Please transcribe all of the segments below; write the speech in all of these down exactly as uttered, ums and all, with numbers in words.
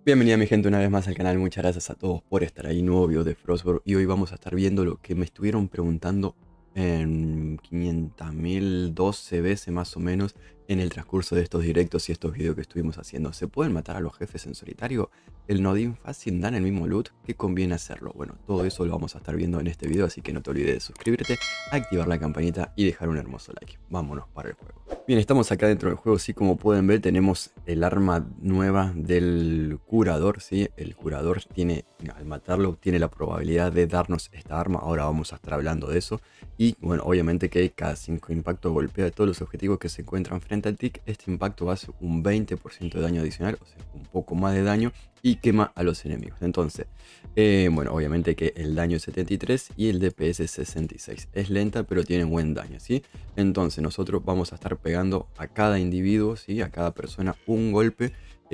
Bienvenida mi gente una vez más al canal, muchas gracias a todos por estar ahí, nuevo video de Frostborn. Y hoy vamos a estar viendo lo que me estuvieron preguntando en quinientas mil doce veces más o menos en el transcurso de estos directos y estos videos que estuvimos haciendo. ¿Se pueden matar a los jefes en solitario? ¿El Nodin fácil dan el mismo loot? ¿Qué conviene hacerlo? Bueno, todo eso lo vamos a estar viendo en este video, así que no te olvides de suscribirte, activar la campanita y dejar un hermoso like. Vámonos para el juego. Bien, estamos acá dentro del juego, sí, como pueden ver tenemos el arma nueva del curador, sí. El curador tiene, al matarlo, tiene la probabilidad de darnos esta arma, ahora vamos a estar hablando de eso. Y bueno, obviamente que cada cinco impactos golpea a todos los objetivos que se encuentran frente al tick. Este impacto hace un veinte por ciento de daño adicional, o sea, un poco más de daño, y quema a los enemigos. Entonces, eh, bueno, obviamente que el daño es setenta y tres y el D P S es sesenta y seis. Es lenta, pero tiene buen daño, ¿sí? Entonces nosotros vamos a estar pegando a cada individuo, ¿sí? A cada persona un golpe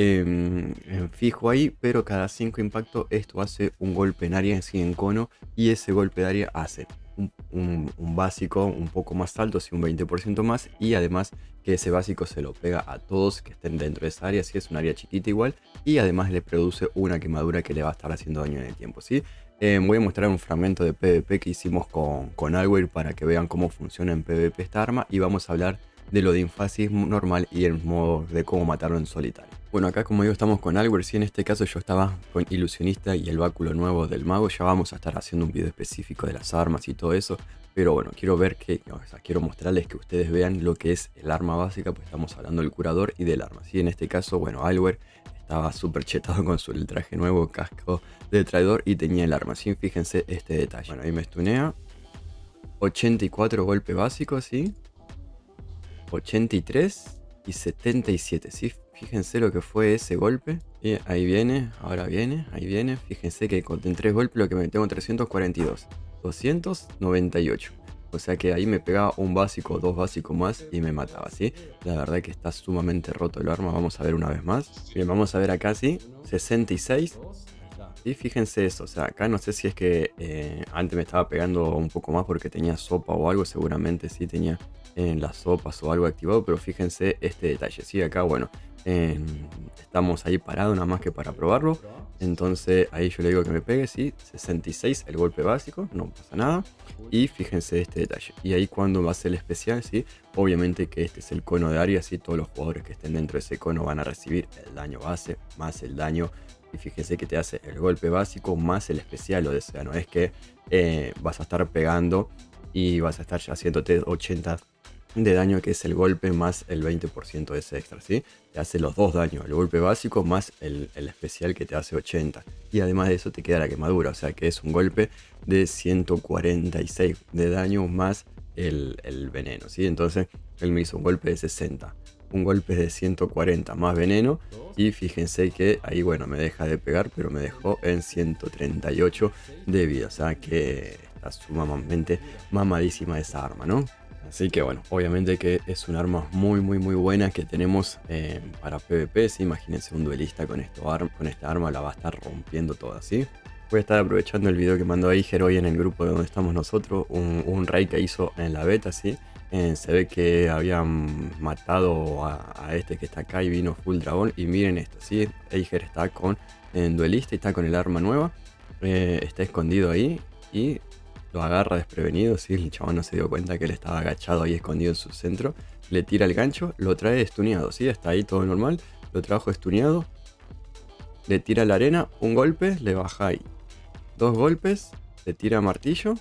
eh, fijo ahí, pero cada cinco impactos esto hace un golpe en área, ¿sí? En cono, y ese golpe de área hace un, un, un básico un poco más alto, ¿sí? Un veinte por ciento más, y además que ese básico se lo pega a todos que estén dentro de esa área, si es un área chiquita igual, y además le produce una quemadura que le va a estar haciendo daño en el tiempo, ¿sí? Eh, voy a mostrar un fragmento de PvP que hicimos con, con Alweir para que vean cómo funciona en PvP esta arma, y vamos a hablar de lo de Infasis normal y el modo de cómo matarlo en solitario. Bueno, acá como digo estamos con Alweir, sí, en este caso yo estaba con Ilusionista y el báculo nuevo del mago. Ya vamos a estar haciendo un video específico de las armas y todo eso, pero bueno, quiero ver que, o sea, quiero mostrarles que ustedes vean lo que es el arma básica, pues estamos hablando del curador y del arma, ¿sí? En este caso, bueno, Alweir estaba súper chetado con su el traje nuevo, casco de traidor, y tenía el arma, ¿sí? Fíjense este detalle. Bueno, ahí me stunea. ochenta y cuatro golpes básicos, ¿sí? ochenta y tres y setenta y siete, ¿sí? Fíjense lo que fue ese golpe. Y ahí viene, ahora viene, ahí viene. Fíjense que con tres golpes lo que me tengo trescientos cuarenta y dos. doscientos noventa y ocho. O sea que ahí me pegaba un básico, dos básicos más y me mataba, ¿sí? La verdad que está sumamente roto el arma. Vamos a ver una vez más. Bien, vamos a ver acá, ¿sí? sesenta y seis. Y fíjense eso, o sea, acá no sé si es que eh, antes me estaba pegando un poco más porque tenía sopa o algo, seguramente sí tenía en las sopas o algo activado, pero fíjense este detalle, sí, acá bueno, eh, estamos ahí parados nada más que para probarlo, entonces ahí yo le digo que me pegue, sí, sesenta y seis el golpe básico, no pasa nada, y fíjense este detalle, y ahí cuando va a ser el especial, sí, obviamente que este es el cono de área, sí, todos los jugadores que estén dentro de ese cono van a recibir el daño base, más el daño. Y fíjese que te hace el golpe básico más el especial, o sea, no es que eh, vas a estar pegando y vas a estar haciéndote ochenta de daño, que es el golpe más el veinte por ciento de ese extra, ¿sí? Te hace los dos daños, el golpe básico más el, el especial que te hace ochenta. Y además de eso te queda la quemadura, o sea que es un golpe de ciento cuarenta y seis de daño más el, el veneno, ¿sí? Entonces él me hizo un golpe de sesenta. Un golpe de ciento cuarenta más veneno, y fíjense que ahí bueno me deja de pegar, pero me dejó en ciento treinta y ocho de vida, o sea que está sumamente mamadísima esa arma, ¿no? Así que bueno, obviamente que es un arma muy muy muy buena que tenemos eh, para PvP, ¿sí? Imagínense un duelista con, esto, con esta arma la va a estar rompiendo toda, ¿sí? Voy a estar aprovechando el video que mandó Iger hoy en el grupo de donde estamos nosotros, un, un raid que hizo en la beta, ¿sí? Eh, se ve que habían matado a, a este que está acá y vino full dragón. Y miren esto, ¿sí? Eiger está con el duelista y está con el arma nueva. Eh, está escondido ahí y lo agarra desprevenido, ¿sí? El chabón no se dio cuenta que él estaba agachado ahí escondido en su centro. Le tira el gancho, lo trae estuneado, ¿sí? Está ahí todo normal, lo trajo estuneado. Le tira la arena, un golpe, le baja ahí. Dos golpes, le tira martillo.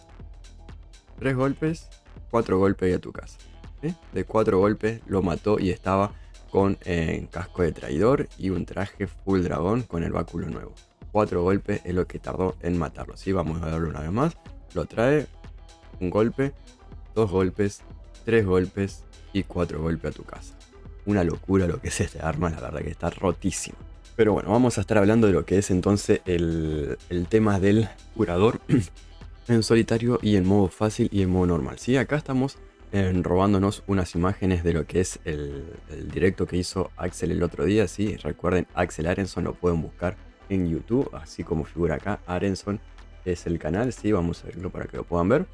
Tres golpes. Cuatro golpes y a tu casa, ¿sí? De cuatro golpes lo mató y estaba con eh, casco de traidor y un traje full dragón con el báculo nuevo. Cuatro golpes es lo que tardó en matarlo, ¿sí? Vamos a verlo una vez más. Lo trae, un golpe, dos golpes, tres golpes y cuatro golpes a tu casa. Una locura lo que es este arma, la verdad que está rotísimo. Pero bueno, vamos a estar hablando de lo que es entonces el, el tema del curador en solitario y en modo fácil y en modo normal, ¿sí? Acá estamos eh, robándonos unas imágenes de lo que es el, el directo que hizo Axel el otro día, ¿sí? Recuerden, Axel Arenson lo pueden buscar en YouTube, así como figura acá, Arenson es el canal, ¿sí? Vamos a verlo para que lo puedan ver.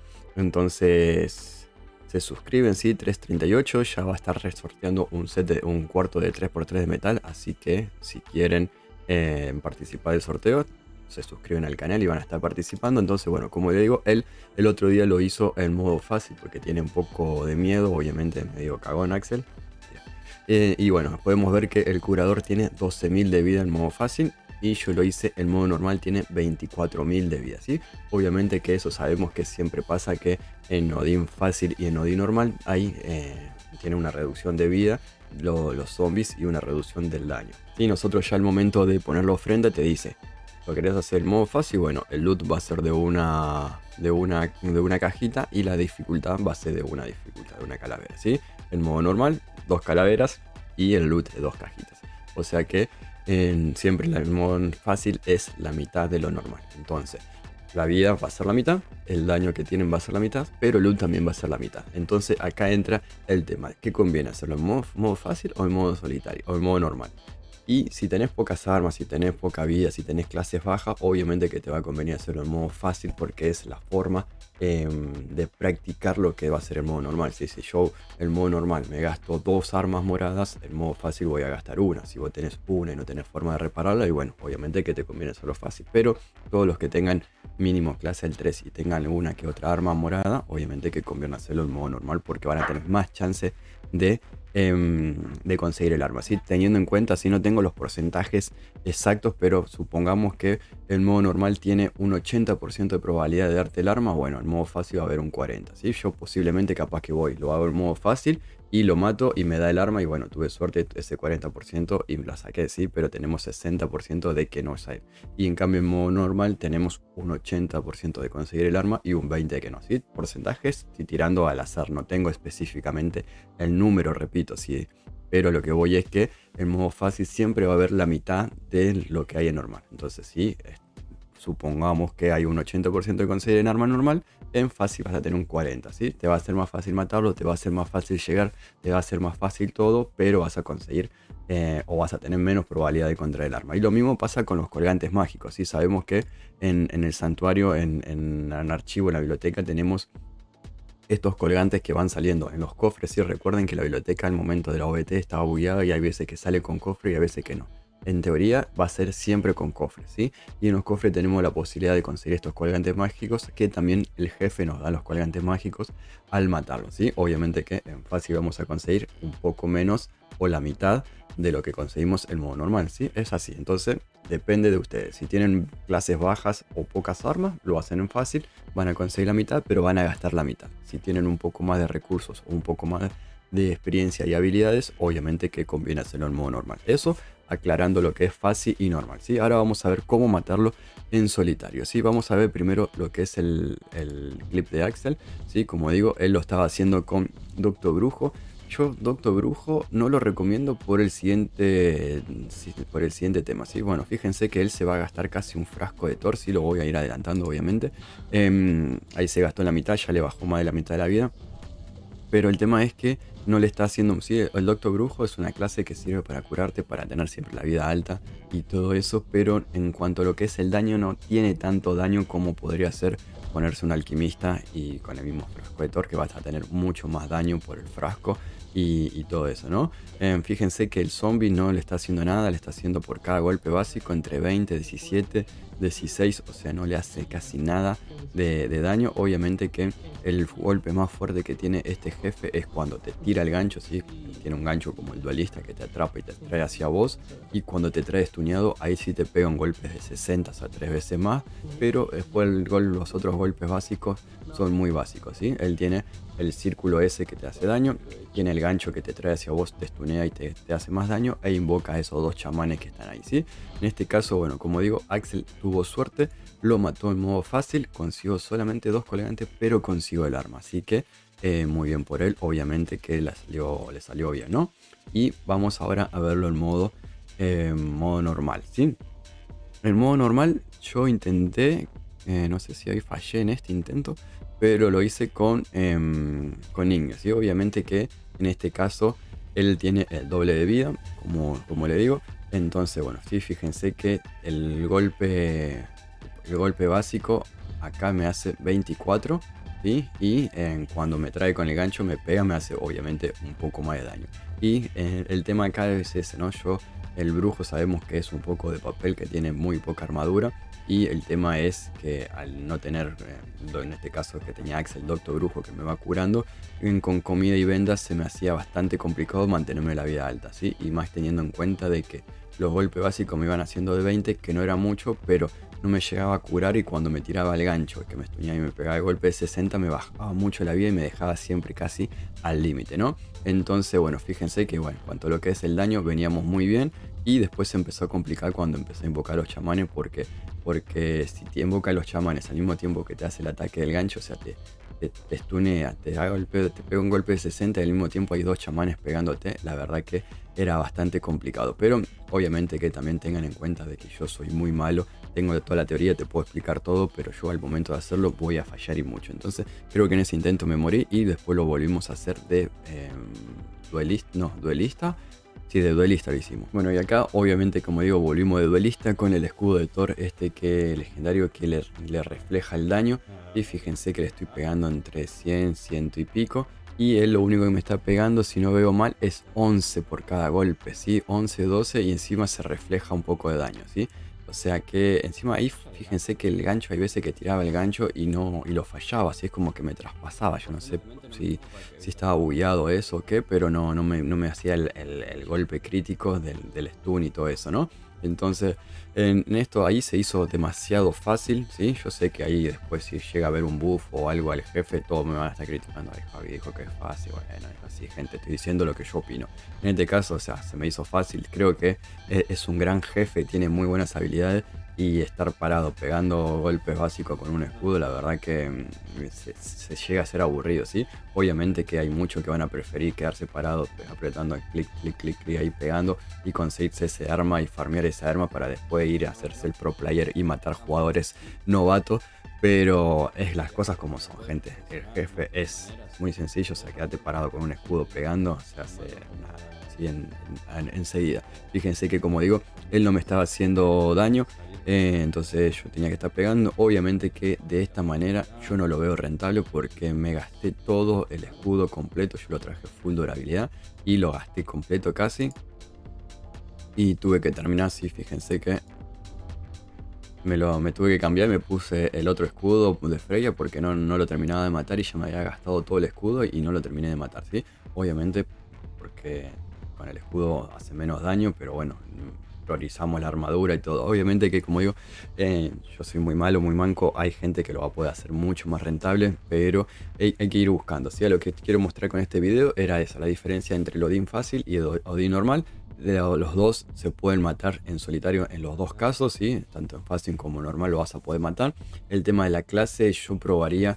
Entonces se suscriben, ¿sí? trescientos treinta y ocho, ya va a estar resorteando un set de un cuarto de tres por tres de metal, así que si quieren eh, participar del sorteo, se suscriben al canal y van a estar participando. Entonces, bueno, como le digo, él el otro día lo hizo en modo fácil porque tiene un poco de miedo, obviamente medio cagón Axel. Eh, y bueno, podemos ver que el curador tiene doce mil de vida en modo fácil y yo lo hice en modo normal, tiene veinticuatro mil de vida, ¿sí? Obviamente que eso sabemos que siempre pasa, que en Odín fácil y en Odín normal hay, eh, tiene una reducción de vida lo, los zombies y una reducción del daño. Y nosotros ya al momento de ponerlo ofrenda te dice, ¿lo querés hacer en modo fácil? Bueno, el loot va a ser de una, de una, de una cajita y la dificultad va a ser de una dificultad, de una calavera, ¿sí? En modo normal, dos calaveras y el loot de dos cajitas. O sea que en, siempre el modo fácil es la mitad de lo normal. Entonces, la vida va a ser la mitad, el daño que tienen va a ser la mitad, pero el loot también va a ser la mitad. Entonces acá entra el tema, ¿qué conviene hacerlo en modo, modo fácil o en modo solitario o en modo normal? Y si tenés pocas armas, si tenés poca vida, si tenés clases bajas, obviamente que te va a convenir hacerlo en modo fácil porque es la forma eh, de practicar lo que va a ser el modo normal. Si, si yo el modo normal me gasto dos armas moradas, el modo fácil voy a gastar una. Si vos tenés una y no tenés forma de repararla, y bueno, obviamente que te conviene hacerlo fácil. Pero todos los que tengan mínimo clase el tres y tengan una que otra arma morada, obviamente que conviene hacerlo en modo normal porque van a tener más chance de... de conseguir el arma, ¿sí? Teniendo en cuenta, si no tengo los porcentajes exactos, pero supongamos que el modo normal tiene un ochenta por ciento de probabilidad de darte el arma, bueno, en modo fácil va a haber un cuarenta por ciento, ¿sí? Yo posiblemente capaz que voy, lo hago en modo fácil y lo mato y me da el arma y bueno, tuve suerte ese cuarenta por ciento y la saqué, sí, pero tenemos sesenta por ciento de que no es ahí. Y en cambio en modo normal tenemos un ochenta por ciento de conseguir el arma y un veinte por ciento de que no, ¿sí? Porcentajes, estoy tirando al azar, no tengo específicamente el número, repito, sí, pero lo que voy es que en modo fácil siempre va a haber la mitad de lo que hay en normal. Entonces, sí, supongamos que hay un ochenta por ciento de conseguir en arma normal, en fácil vas a tener un cuarenta por ciento, ¿sí? Te va a ser más fácil matarlo, te va a ser más fácil llegar, te va a ser más fácil todo, pero vas a conseguir eh, o vas a tener menos probabilidad de encontrar el arma. Y lo mismo pasa con los colgantes mágicos, ¿sí? Sabemos que en, en el santuario, en, en el archivo, en la biblioteca, tenemos estos colgantes que van saliendo en los cofres. ¿Sí? Recuerden que la biblioteca al momento de la O B T estaba bugueada y hay veces que sale con cofre y hay veces que no. En teoría va a ser siempre con cofres, ¿sí? Y en los cofres tenemos la posibilidad de conseguir estos colgantes mágicos, que también el jefe nos da los colgantes mágicos al matarlos, ¿sí? Obviamente que en fácil vamos a conseguir un poco menos o la mitad de lo que conseguimos en modo normal, ¿sí? Es así, entonces depende de ustedes. Si tienen clases bajas o pocas armas, lo hacen en fácil, van a conseguir la mitad, pero van a gastar la mitad. Si tienen un poco más de recursos o un poco más de experiencia y habilidades, obviamente que conviene hacerlo en modo normal. Eso aclarando lo que es fácil y normal, ¿sí? Ahora vamos a ver cómo matarlo en solitario, ¿sí? Vamos a ver primero lo que es el, el clip de Axel, ¿sí? Como digo, él lo estaba haciendo con Doctor Brujo. Yo Doctor Brujo no lo recomiendo por el siguiente, por el siguiente tema, ¿sí? Bueno, fíjense que él se va a gastar casi un frasco de Thor, ¿sí? Lo voy a ir adelantando, obviamente. Eh, ahí se gastó en la mitad, ya le bajó más de la mitad de la vida. Pero el tema es que no le está haciendo... Sí, el Doctor Brujo es una clase que sirve para curarte, para tener siempre la vida alta y todo eso, pero en cuanto a lo que es el daño, no tiene tanto daño como podría ser ponerse un alquimista y con el mismo frasco de Thor, que vas a tener mucho más daño por el frasco y, y todo eso, ¿no? Eh, fíjense que el zombie no le está haciendo nada, le está haciendo por cada golpe básico entre veinte, diecisiete, dieciséis, o sea, no le hace casi nada de, de daño. Obviamente que el golpe más fuerte que tiene este jefe es cuando te tira el gancho, ¿sí? Tiene un gancho como el duelista que te atrapa y te trae hacia vos, y cuando te trae estuneado, ahí sí te pegan golpes de sesenta, o sea, tres veces más, pero después el gol, los otros golpes básicos son muy básicos, ¿sí? Él tiene el círculo ese que te hace daño, tiene el gancho que te trae hacia vos, te estunea y te, te hace más daño, e invoca a esos dos chamanes que están ahí, ¿sí? En este caso, bueno, como digo, Axel tuvo suerte, lo mató en modo fácil, consiguió solamente dos colgantes, pero consiguió el arma, así que eh, muy bien por él, obviamente que le salió, le salió bien, ¿no? Y vamos ahora a verlo en modo, eh, modo normal, ¿sí? En modo normal yo intenté, eh, no sé si hoy fallé en este intento, pero lo hice con, eh, con Inge, ¿sí? Obviamente que en este caso él tiene el doble de vida, como, como le digo. Entonces, bueno, sí, fíjense que el golpe, el golpe básico acá me hace veinticuatro, ¿sí? Y eh, cuando me trae con el gancho me pega, me hace obviamente un poco más de daño. Y eh, el tema acá es ese, ¿no? Yo El brujo sabemos que es un poco de papel que tiene muy poca armadura. Y el tema es que al no tener, eh, en este caso que tenía Axel, doctor brujo que me va curando, con comida y vendas se me hacía bastante complicado mantenerme la vida alta, ¿sí? Y más teniendo en cuenta de que los golpes básicos me iban haciendo de veinte, que no era mucho, pero no me llegaba a curar, y cuando me tiraba el gancho, que me estuñaba y me pegaba el golpe de sesenta, me bajaba mucho la vida y me dejaba siempre casi al límite, ¿no? Entonces, bueno, fíjense que, bueno, en cuanto a lo que es el daño, veníamos muy bien, y después se empezó a complicar cuando empecé a invocar a los chamanes, porque, porque si te invoca a los chamanes al mismo tiempo que te hace el ataque del gancho, o sea, te, te, te stunea, te, da golpe, te pega un golpe de sesenta y al mismo tiempo hay dos chamanes pegándote, la verdad que era bastante complicado. Pero obviamente que también tengan en cuenta de que yo soy muy malo, tengo toda la teoría, te puedo explicar todo, pero yo al momento de hacerlo voy a fallar y mucho. Entonces creo que en ese intento me morí y después lo volvimos a hacer de eh, duelista, no, duelista. Sí, de duelista lo hicimos. Bueno, y acá obviamente, como digo, volvimos de duelista con el escudo de Thor, este que legendario, que le, le refleja el daño. Y fíjense que le estoy pegando entre cien, cien y pico. Y él lo único que me está pegando, si no veo mal, es once por cada golpe, ¿sí? once, doce, y encima se refleja un poco de daño, ¿sí? O sea que encima ahí fíjense que el gancho, hay veces que tiraba el gancho y no y lo fallaba, así es como que me traspasaba. Yo no sé si, si estaba bugueado eso o qué, pero no, no, me, no me hacía el, el, el golpe crítico del, del stun y todo eso, ¿no? Entonces en, en esto ahí se hizo demasiado fácil, ¿sí? Yo sé que ahí después si llega a haber un buff o algo al jefe, todos me van a estar criticando. Ay, Javi dijo que es fácil. Bueno, es así, gente, estoy diciendo lo que yo opino. En este caso, o sea, se me hizo fácil. Creo que es, es un gran jefe, tiene muy buenas habilidades, y estar parado pegando golpes básicos con un escudo, la verdad que mm, se, se llega a ser aburrido, ¿sí? Obviamente que hay muchos que van a preferir quedarse parados apretando clic, clic, clic, clic ahí pegando y conseguirse ese arma y farmear esa arma para después ir a hacerse el pro player y matar jugadores novatos. Pero es las cosas como son, gente. El jefe es muy sencillo, o sea, quédate parado con un escudo pegando, se hace nada, así en, en, enseguida. Fíjense que, como digo, él no me estaba haciendo daño, eh, entonces yo tenía que estar pegando. Obviamente que de esta manera yo no lo veo rentable, porque me gasté todo el escudo completo, yo lo traje full durabilidad y lo gasté completo casi. Y tuve que terminar así, fíjense que Me, lo, me tuve que cambiar, me puse el otro escudo de Freya porque no, no lo terminaba de matar y ya me había gastado todo el escudo y no lo terminé de matar, ¿sí? Obviamente porque con el escudo hace menos daño, pero bueno, priorizamos la armadura y todo. Obviamente que, como digo, eh, yo soy muy malo, muy manco, hay gente que lo va a poder hacer mucho más rentable, pero hay, hay que ir buscando, ¿sí? Lo que quiero mostrar con este video era esa, la diferencia entre el Odín fácil y el Odín normal. Los dos se pueden matar en solitario en los dos casos, ¿sí? Tanto en fácil como normal lo vas a poder matar. El tema de la clase yo probaría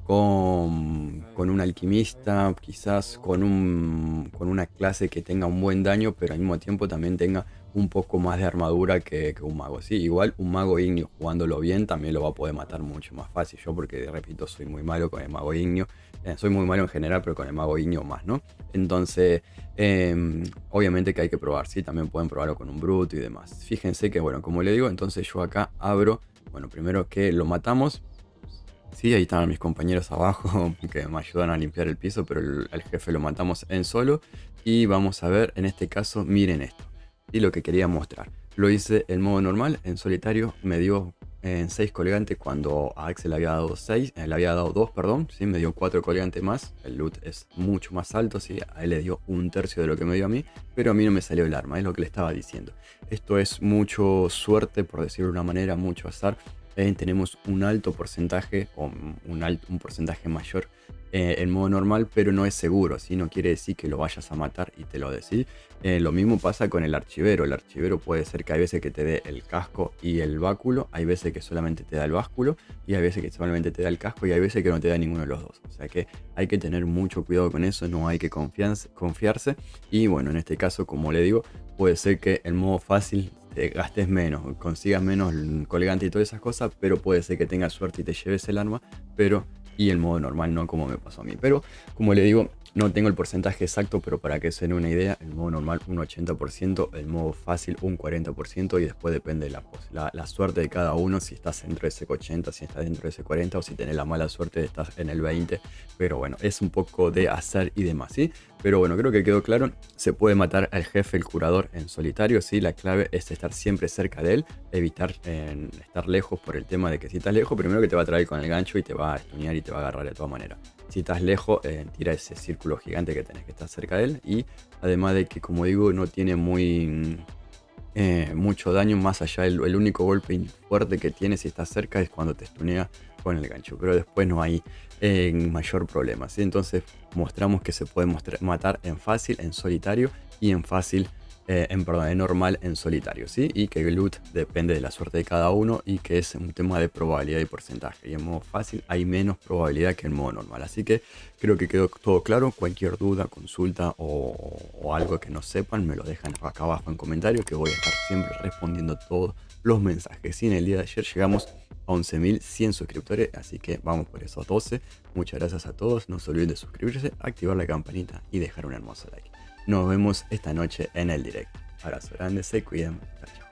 con, con un alquimista, quizás con, un, con una clase que tenga un buen daño, pero al mismo tiempo también tenga un poco más de armadura que, que un mago, ¿sí? Igual un mago ignio jugándolo bien también lo va a poder matar mucho más fácil. Yo, porque repito, soy muy malo con el mago ignio. Eh, soy muy malo en general, pero con el mago ignio más, ¿no? Entonces, eh, obviamente que hay que probar, ¿sí? También pueden probarlo con un bruto y demás. Fíjense que, bueno, como le digo, entonces yo acá abro, bueno, primero que lo matamos. Sí, ahí están mis compañeros abajo que me ayudan a limpiar el piso, pero el, el jefe lo matamos en solo. Y vamos a ver, en este caso, miren esto. Y lo que quería mostrar. Lo hice en modo normal, en solitario, me dio en seis colgantes cuando a Axel le había dado seis, eh, le había dado dos, perdón, ¿sí? Me dio cuatro colgantes más. El loot es mucho más alto, ¿sí? A él le dio un tercio de lo que me dio a mí, pero a mí no me salió el arma, es lo que le estaba diciendo. Esto es mucho suerte, por decirlo de una manera, mucho azar. Eh, tenemos un alto porcentaje o un, alto, un porcentaje mayor eh, en modo normal, pero no es seguro, ¿sí? No quiere decir que lo vayas a matar y te lo decís. Eh, lo mismo pasa con el archivero. El archivero puede ser que hay veces que te dé el casco y el báculo, hay veces que solamente te da el báculo, y hay veces que solamente te da el casco, y hay veces que no te da ninguno de los dos. O sea que hay que tener mucho cuidado con eso, no hay que confiarse, confiarse. Y bueno, en este caso, como le digo, puede ser que el modo fácil te gastes menos, consigas menos colgante y todas esas cosas, pero puede ser que tengas suerte y te lleves el arma, pero y el modo normal no, como me pasó a mí. Pero como le digo, no tengo el porcentaje exacto, pero para que se den una idea, el modo normal un ochenta por ciento, el modo fácil un cuarenta por ciento, y después depende de la, la, la suerte de cada uno, si estás dentro de ese ochenta, si estás dentro de ese cuarenta, o si tenés la mala suerte de estar en el veinte. Pero bueno, es un poco de hacer y demás, ¿sí? Pero bueno, creo que quedó claro. Se puede matar al jefe, el curador, en solitario, ¿sí? La clave es estar siempre cerca de él, evitar eh, estar lejos por el tema de que si estás lejos, primero que te va a traer con el gancho y te va a stunear y te va a agarrar de todas maneras. Si estás lejos, eh, tira ese círculo gigante que tenés que estar cerca de él. Y además de que, como digo, no tiene muy... Eh, mucho daño más allá. El, el único golpe fuerte que tiene si estás cerca es cuando te stunea con el gancho, pero después no hay eh, mayor problema, ¿sí? Entonces mostramos que se puede mostrar, matar en fácil, en solitario y en fácil, eh, en, perdón, en normal, en solitario, ¿sí? Y que el loot depende de la suerte de cada uno y que es un tema de probabilidad y porcentaje. Y en modo fácil hay menos probabilidad que en modo normal. Así que creo que quedó todo claro. Cualquier duda, consulta o, o algo que no sepan, me lo dejan acá abajo en comentarios, que voy a estar siempre respondiendo todos los mensajes. Y en el día de ayer llegamos a once mil cien suscriptores, así que vamos por esos doce. Muchas gracias a todos. No se olviden de suscribirse, activar la campanita y dejar un hermoso like. Nos vemos esta noche en el directo. Abrazo grande, se cuidan. Chao, chao.